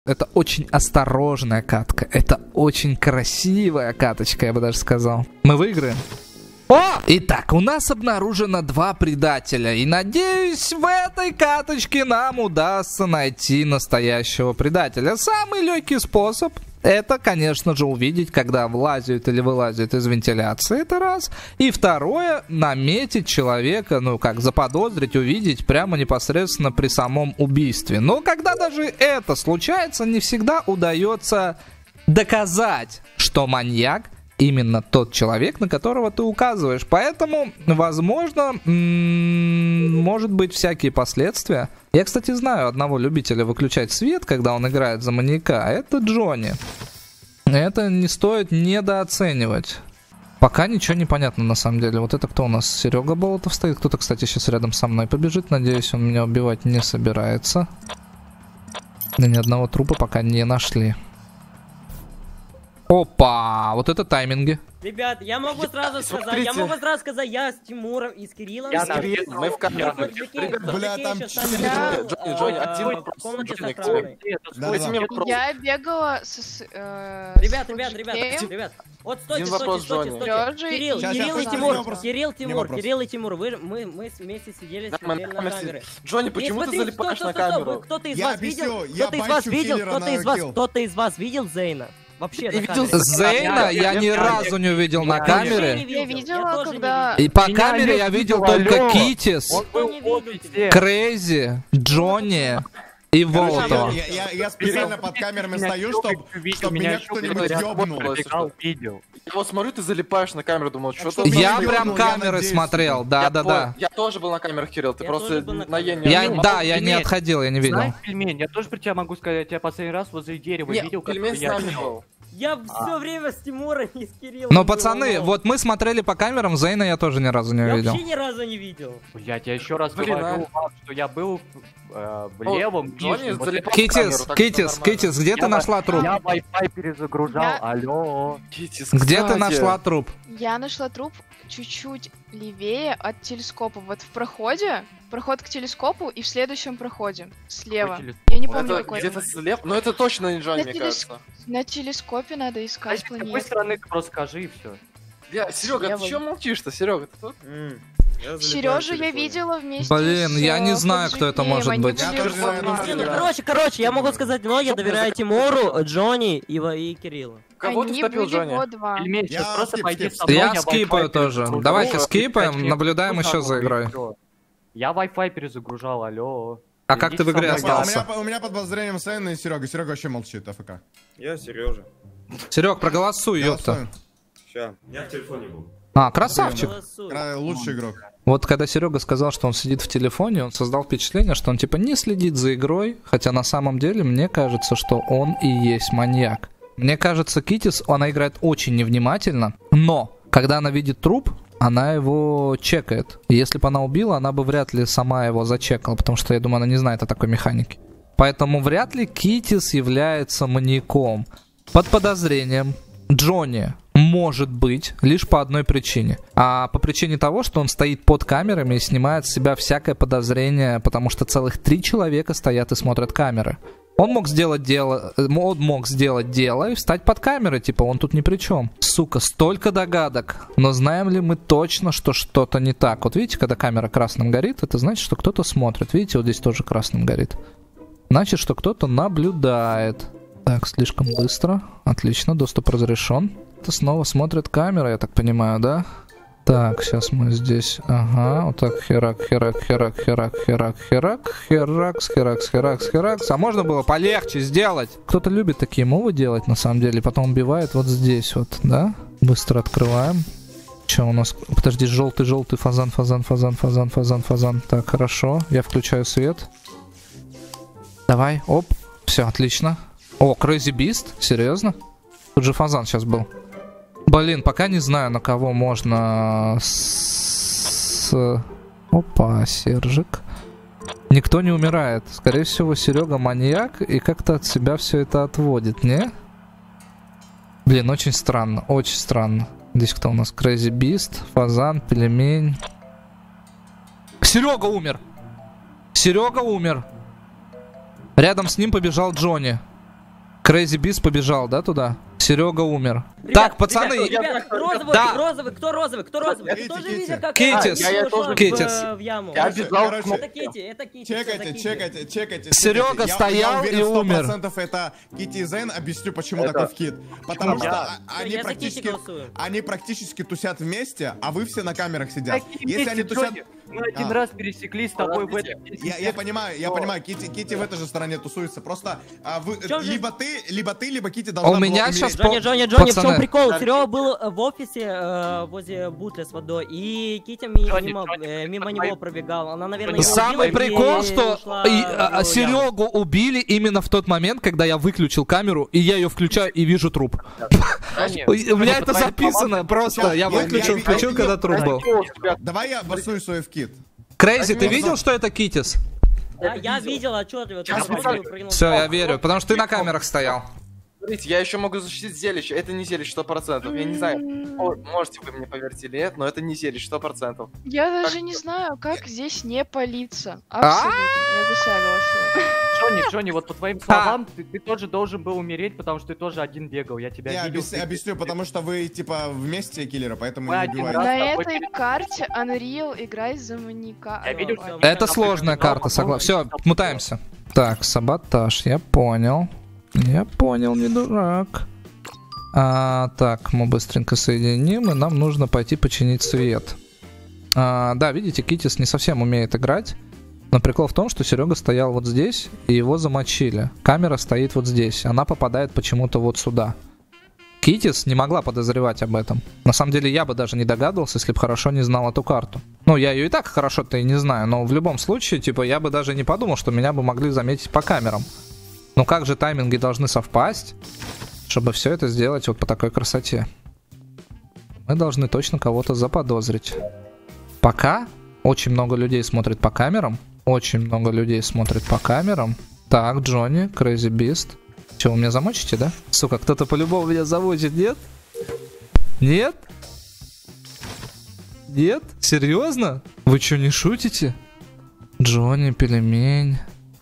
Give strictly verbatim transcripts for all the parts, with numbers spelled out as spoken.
Это очень осторожная катка. Это очень красивая каточка, я бы даже сказал. Мы выиграем. О! Итак, у нас обнаружено два предателя. И надеюсь, в этой каточке нам удастся найти настоящего предателя. Самый легкий способ — это, конечно же, увидеть, когда влазят или вылазят из вентиляции. Это раз. И второе — наметить человека, ну как, заподозрить, увидеть прямо непосредственно при самом убийстве. Но когда даже это случается, не всегда удается доказать, что маньяк именно тот человек, на которого ты указываешь. Поэтому, возможно, может быть всякие последствия. Я, кстати, знаю одного любителя выключать свет, когда он играет за маньяка. Это Джонни. Это не стоит недооценивать. Пока ничего не понятно на самом деле. Вот это кто у нас? Серега Болотов стоит. Кто-то, кстати, сейчас рядом со мной побежит. Надеюсь, он меня убивать не собирается. Да ни одного трупа пока не нашли. Опа, вот это тайминги. Ребят, я могу сразу сказать, я могу сразу сказать, я с Тимуром и с Кириллом. Я с Кириллом, мы в камерах. Бля, там Джонни, Джонни, один вопрос. Я бегала с... Ребят, ребят, ребят, ребят. Вот стойте, стойте, стойте, стойте. Кирилл, Кирилл и Тимур, Кирилл, Тимур, Кирилл и Тимур, вы, мы, мы вместе сидели, смотрели на камеры. Джонни, почему ты залипаешь на камеру? Кто-то из вас видел, кто-то из вас видел, кто-то из вас, кто-то из вас видел Зейна? Вообще, Зейна я ни разу не увидел на камере. Я видела, когда... И по камере я видел только Китис, Крейзи, Джонни и Волто. Я специально под камерами стою, чтобы меня кто-нибудь ёбнул. Я вот смотрю, ты залипаешь на камеру, думал, что ты... Я прям камеры смотрел, да-да-да. Я тоже был на камерах, Кирилл, ты просто на Е не... Да, я не отходил, я не видел. Знаешь, пельмень, я тоже про тебя могу сказать, я последний раз возле дерева видел, как пельмень с нами был. Я все время с Тимуром и с Кириллом. Но, пацаны, вот мы смотрели по камерам, Зейна я тоже ни разу не видел. Я вообще ни разу не видел. Я тебе еще раз говорю, что я был в левом, Китис, Китис, Китис, где ты нашла труп? Я Wi-Fi перезагружал, алло. Где ты нашла труп? Я нашла труп чуть-чуть левее от телескопа, вот в проходе. Проход к телескопу и в следующем проходе. Слева. Я не помню, какой. Где-то слева? Но это точно не Джонни, мне кажется. На телескопе надо искать планету. С какой стороны просто скажи и все. Серега, ты чё молчишь-то, Серега? Ты тут? Сережу я видела вместе. Блин, я не знаю, кто это может быть. Короче, короче, я могу сказать, но я доверяю Тимуру, Джонни и, и Кириллу. Кого ты стопил, Джонни? Я скипаю тоже. Давайте скипаем, наблюдаем еще за игрой. Я Wi-Fi перезагружал, алло. А как ты в игре остался? У меня под подозрением Сейна и Серега. Серега вообще молчит, АФК. Я Сережа. Серег, проголосуй, ёпта. Ща, я в телефоне был. А, красавчик. Лучший игрок. Вот когда Серега сказал, что он сидит в телефоне, он создал впечатление, что он типа не следит за игрой, хотя на самом деле мне кажется, что он и есть маньяк. Мне кажется, Китис, она играет очень невнимательно, но когда она видит труп, она его чекает. И если бы она убила, она бы вряд ли сама его зачекала, потому что, я думаю, она не знает о такой механике. Поэтому вряд ли Китис является маньяком. Под подозрением Джонни может быть лишь по одной причине. А по причине того, что он стоит под камерами и снимает с себя всякое подозрение, потому что целых три человека стоят и смотрят камеры. Он мог сделать дело, он мог сделать дело и встать под камеры, типа он тут ни при чем. Сука, столько догадок. Но знаем ли мы точно, что что-то не так? Вот видите, когда камера красным горит, это значит, что кто-то смотрит. Видите, вот здесь тоже красным горит. Значит, что кто-то наблюдает. Так, слишком быстро. Отлично, доступ разрешен. Это снова смотрит камера, я так понимаю, да? Так, сейчас мы здесь, ага, вот так, херак, херак, херак, херак, херак, херак, херакс, херакс, херакс, херакс. А можно было полегче сделать? Кто-то любит такие мувы делать, на самом деле, потом убивает вот здесь вот, да? Быстро открываем. Че у нас? Подожди, желтый, желтый, фазан, фазан, фазан, фазан, фазан, фазан. Так, хорошо, я включаю свет. Давай, оп, все, отлично. О, Crazy Beast, серьезно? Тут же фазан сейчас был. Блин, пока не знаю, на кого можно с... Опа, Сержик. Никто не умирает. Скорее всего, Серега маньяк и как-то от себя все это отводит, не? Блин, очень странно, очень странно. Здесь кто у нас? Crazy Beast, фазан, пельмень. Серега умер! Серега умер! Рядом с ним побежал Джонни. Crazy Beast побежал, да, туда? Серега умер. Ребят, так, пацаны... Ребят, ребят, розовый, да. розовый, кто розовый, кто розовый? Ты тоже видел, как Китис. она Я, я ушла Китис. В, в яму? Я бежал, Это Кити, это Кити. Чекайте, чекайте, чекайте. Серега я, стоял я уверен, и умер. сто процентов это Кити и Зен. Объясню, почему Это... такой вкид. Потому что я. они, Я практически, они практически тусят вместе, а вы все на камерах сидят. Какие Если они тусят... Мы один А. раз пересеклись с тобой в этом. Я, я понимаю, я понимаю, Кити, Кити в этой же стороне тусуется. Просто а, вы, либо ты, либо ты, либо Кити должна А у меня была сейчас... Джонни, Джонни, Джонни, Пацаны. в чем прикол? Серега был в офисе э, возле бутли с водой, и Китя ми- Джонни, мимо, Джонни, э, мимо это него твои- пробегала. Она, наверное, его Самый убила прикол, и что ушла и, в а, яму. Серегу убили именно в тот момент, когда я выключил камеру, и я ее включаю и вижу труп. У меня это записано просто. Я выключил, включил, когда труп был. Давай я басую свой вкид. Крейзи, ты видел, что это Китис? Да, я видел отчетливо. Сейчас, Все, я верю, потому что ты на камерах стоял. Смотрите, я еще могу защитить зелище. Это не зелище, сто процентов. Я не знаю, о, можете вы мне поверить или нет, но это не зелище, сто процентов. Я даже не знаю, как здесь не палиться. А? Абсолютно. Я за себя голосую. Джонни, Джонни, вот по твоим словам, ты, ты тоже должен был умереть, потому что ты тоже один бегал. Я тебя Я видел. объясню, ты- объясню, потому что вы типа вместе киллера, поэтому Мы не один убиваете. раз На с тобой этой перед- карте Unreal играет за маньяка. Я видел, Алло, что- алло. Это сложная карта, согласен. Все, мутаемся. Так, саботаж, я понял. Я понял, не дурак. А, так, мы быстренько соединим, и нам нужно пойти починить свет. А, да, видите, Китис не совсем умеет играть. Но прикол в том, что Серега стоял вот здесь, и его замочили. Камера стоит вот здесь, она попадает почему-то вот сюда. Китис не могла подозревать об этом. На самом деле я бы даже не догадывался, если бы хорошо не знал эту карту. Ну, я ее и так хорошо-то и не знаю, но в любом случае, типа, я бы даже не подумал, что меня бы могли заметить по камерам. Ну как же тайминги должны совпасть, чтобы все это сделать вот по такой красоте? Мы должны точно кого-то заподозрить. Пока очень много людей смотрит по камерам. Очень много людей смотрит по камерам. Так, Джонни, Crazy Beast. Че, вы меня замочите, да? Сука, кто-то по-любому меня замочит, нет? Нет? Нет? Серьезно? Вы что, не шутите? Джонни, пельмень.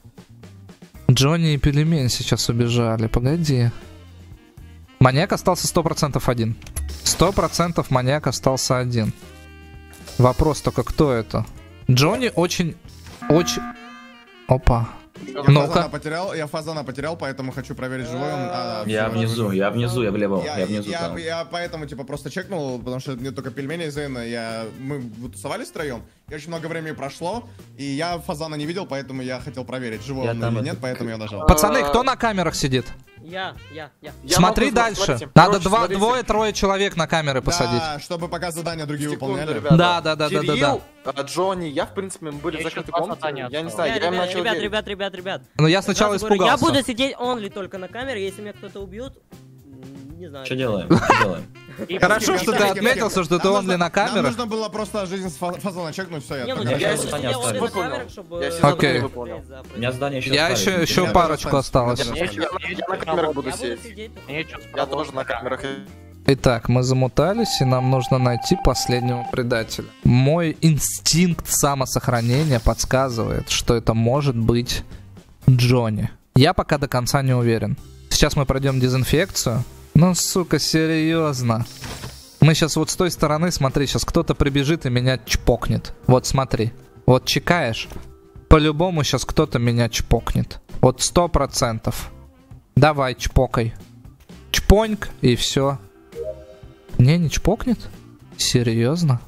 Джонни и пельмень сейчас убежали. Погоди. Маньяк остался сто процентов один. сто процентов маньяк остался один. Вопрос только, кто это? Джонни очень... Очень... Опа. Я Ну-ка. фазана потерял, я фазана потерял, поэтому хочу проверить, живой он. А, Я всё. внизу, я внизу, я влево, Я, я внизу я, там. я поэтому, типа, просто чекнул, потому что мне только пельмени из Зейна, я... Мы тусовались втроем, и очень много времени прошло, и я фазана не видел, поэтому я хотел проверить, живой Я он там или это- нет, поэтому я нажал. Пацаны, кто на камерах сидит? Я, я, я. Я Смотри могу, дальше. смотрите. Надо Короче, два, смотрите. двое-трое человек на камеры посадить. Да, чтобы пока задания другие Секунду, выполняли. ребята. Да, да, да, да, да, Кирилл, а, Джонни, я, в принципе, мы были Мне в еще закрытой два комнате. задания Я не осталось. знаю, я им Ребят, начал ребят, верить. ребят, ребят, ребят. Но я сначала Сразу говорю, испугался. Я буду сидеть онли только на камере, если меня кто-то убьет, м, не знаю. Что делаем? Что делаем? Хорошо, Кем, что кем, ты кем, кем, отметился, кем? что ты Нам онли нужно- на камерах. Нам нужно было просто жизнь с фа- фазана чекнуть, все, я Не, ну пока я Я буду все сидеть задания онли на оставил. камерах, чтобы... Я все Окей. задания выполнил. У меня задание еще Я еще, еще Я парочку тоже осталось. останусь. Я, я- я на камерах буду Я буду сидеть. сидеть. Мне чё, Я тоже на камерах. Итак, мы замутались, и нам нужно найти последнего предателя. Мой инстинкт самосохранения подсказывает, что это может быть Джонни. Я пока до конца не уверен. Сейчас мы пройдем дезинфекцию. Ну, сука, серьезно. Мы сейчас вот с той стороны, смотри, сейчас кто-то прибежит и меня чпокнет. Вот смотри. Вот чекаешь. По-любому сейчас кто-то меня чпокнет. Вот сто процентов. Давай, чпокай. Чпоньк, и все. Не, не чпокнет? Серьезно?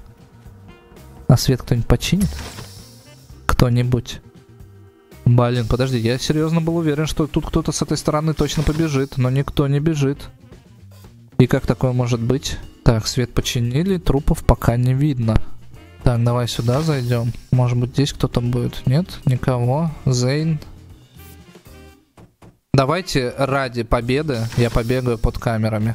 А свет кто-нибудь починит? Кто-нибудь? Блин, подожди, я серьезно был уверен, что тут кто-то с этой стороны точно побежит, но никто не бежит. И как такое может быть? Так, свет починили, трупов пока не видно. Так, давай сюда зайдем. Может быть, здесь кто-то будет? Нет? Никого? Зейн? Давайте ради победы я побегаю под камерами.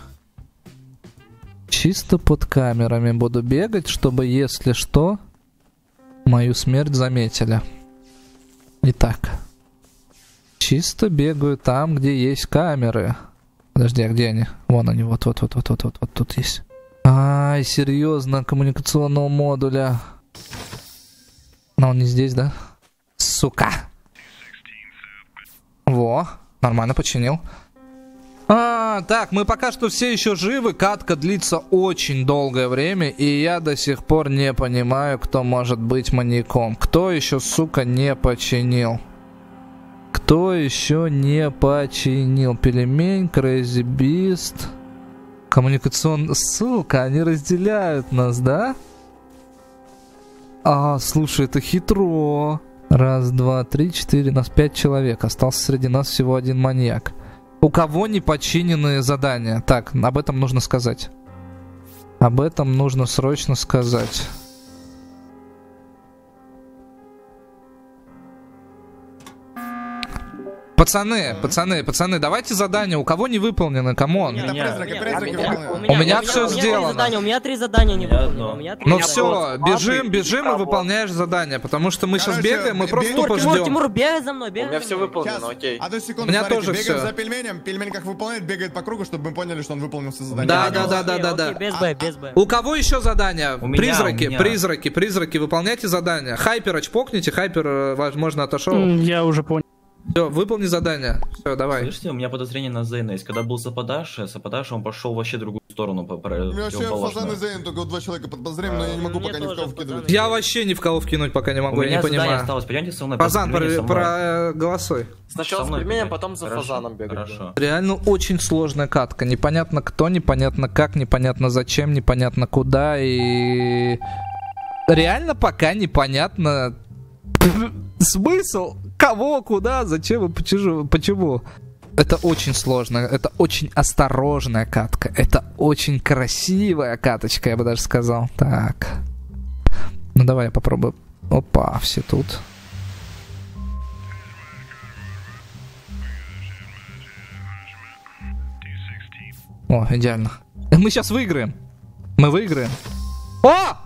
Чисто под камерами буду бегать, чтобы, если что, мою смерть заметили. Итак. Чисто бегаю там, где есть камеры. Подожди, а где они? Вон они, вот-вот-вот-вот-вот-вот, вот тут есть. Ай, серьезно, коммуникационного модуля. Но он не здесь, да? Сука. Во, нормально починил. А, так, мы пока что все еще живы, катка длится очень долгое время, и я до сих пор не понимаю, кто может быть маньяком. Кто еще, сука, не починил? Кто еще не починил? Пельмень, Crazy Beast, коммуникационный... Сука, они разделяют нас, да? А, слушай, это хитро. Раз, два, три, четыре, нас пять человек. Остался среди нас всего один маньяк. У кого не починены задания? Так, об этом нужно сказать. Об этом нужно срочно сказать. Пацаны, пацаны, пацаны, давайте задания. У кого не выполнено, камон. У У меня все сделано. У меня три задания не выполнены. Ну все, бежим, бежим и выполняешь задание, потому что мы сейчас бегаем, мы просто тупо ждем. Тимур, бегай за мной, бегай. У меня все выполнено, окей. Одну секунду, У меня смотрите, тоже бегаем всё. за пельменем, пельмень как выполняет, бегает по кругу, чтобы мы поняли, что он выполнил все задания. Да, да, да, да, да, да. Без Б, без Б. У кого еще задания? У меня, Призраки, у меня. призраки, призраки, выполняйте задания. Хайпера чпокните, Хайпер, э, возможно, отошел. Я уже понял. Все, выполни задание. Все, давай. Слышите, у меня подозрение на Зейна есть. Когда был Сападаш, Сападаш, он пошел вообще в другую сторону. По, по, У меня вообще Фазан и Зейн, только два человека под подозрением, но я не могу Мне пока ни в тоже кого вкидывать. Фазан. Я вообще ни в кого вкинуть пока не У могу, я меня не задание понимаю. осталось. Пойдемте со мной. Фазан, пельмени со про, мной. про голосуй. Сначала Со с мной пельменем, бегай. потом за Хорошо, фазаном бегать. Хорошо. Реально очень сложная катка. Непонятно кто, непонятно как, непонятно зачем, непонятно куда. И реально пока непонятно смысл. Кого, куда, зачем и почему. почему. Это очень сложно, это очень осторожная катка. Это очень красивая каточка, я бы даже сказал. Так. Ну давай я попробую. Опа, все тут. О, идеально. Мы сейчас выиграем. Мы выиграем. О!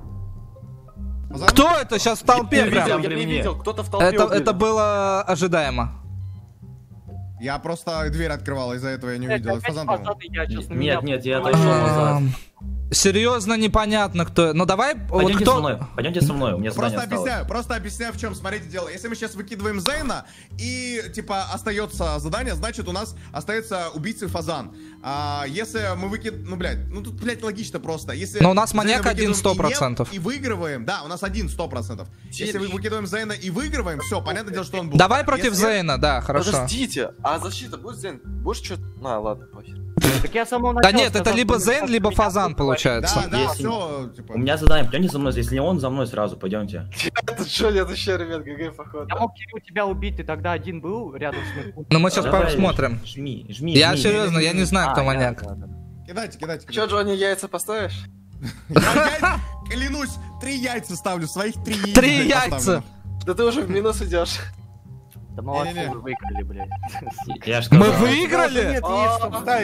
Кто это сейчас в толпе? Я видел, прям? я не видел, кто-то в толпе Это, убили. это было ожидаемо. Я просто дверь открывал, из-за этого я не увидел. И Фазан там. Нет, нет, я отошел назад. Эм, Серьезно непонятно кто. Ну давай, вот Пойдемте кто... со мной, пойдемте со мной, у меня задание Просто осталось. объясняю, просто объясняю, в чем, смотрите, дело. Если мы сейчас выкидываем Зейна, и, типа, остается задание, значит, у нас остается убийца Фазан. А если мы выкидываем, ну, блядь, ну, тут, блядь, логично просто. Если Но у нас Зейна маньяк один выкидываем сто и нет, процентов. И выигрываем, да, у нас один сто процентов. Если мы выкидываем Зейна и выигрываем, все, понятное дело, что он был. Давай против Если- Зейна, да, хорошо. Подождите, а защита будет Зейн? Будешь что-то... На, ладно, похер. Так я с самого Да начала нет, это сказал, либо что Зейн, меня либо тут Фазан говорит. получается. Да, да, Если- все, типа. У меня задание, пойдемте со мной, если не он, за мной сразу, пойдемте. Это что, нет, еще, ребят, ГГ, походу. Я мог Кирилл тебя убить, ты тогда один был рядом с ним. Ну мы сейчас Давай, посмотрим. Жми, жми, Я жми. серьезно, я не знаю, кто А, маньяк. да, да, да. Кидайте, кидайте, Че, кидайте. Джонни, яйца поставишь? Я яйца- Клянусь, три яйца ставлю, своих три яйца. Три блядь, яйца! поставлю. Да ты уже в минус идешь. Да молодцы, Не-не-не. вы выиграли, блядь. Я ж Мы сказал. выиграли? Нет, яиц, чтобы ставить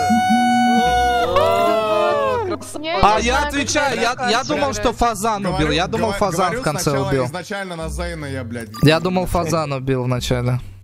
А я отвечаю, я, я думал, что Фазан убил. Я Говорю- думал, говорю Фазан в конце сначала убил. Изначально на Зейна я, блядь. Я думал, Фазан убил вначале.